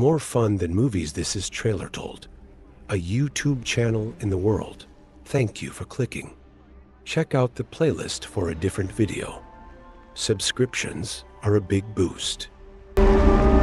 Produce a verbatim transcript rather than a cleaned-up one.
More fun than movies, this is Trailer Told, a YouTube channel in the world. Thank you for clicking. Check out the playlist for a different video. Subscriptions are a big boost.